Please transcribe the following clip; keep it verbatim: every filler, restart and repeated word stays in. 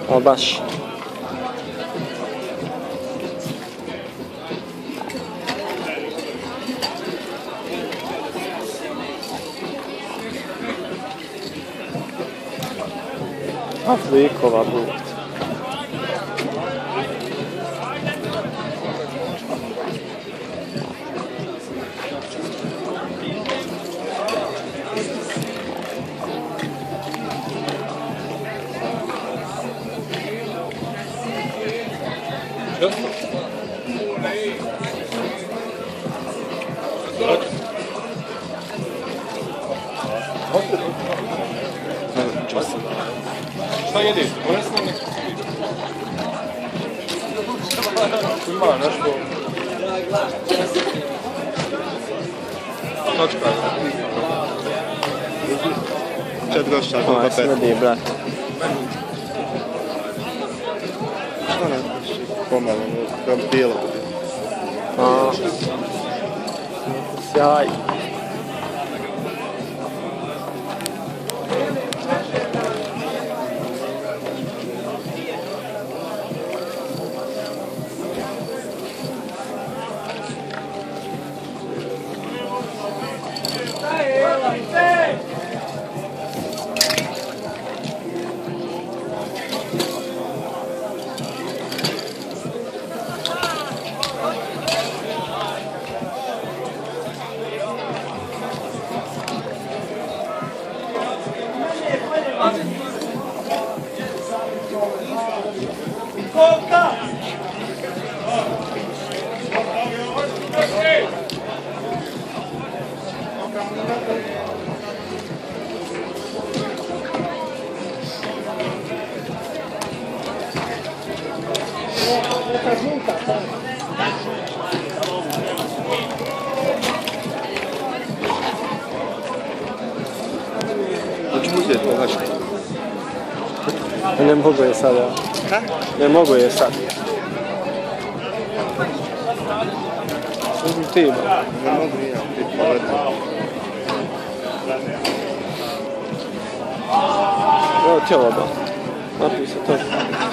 A baš. Afrikova bud. Šta jedeš? Moraš nam nekako vidjeti. Ima nešto... Točka. Čet gošća, to pa pet. Smrdi, brat. Šta ne? Pomalo, kao bijelo. A, sjaj. Hoću uzeti poglačku. Ne mogu je sad, ja. Ha? Ne mogu je sad. Uzmi ti, ba. Ne mogu ja, ti povedem. Evo tijelo, ba. Napij se to.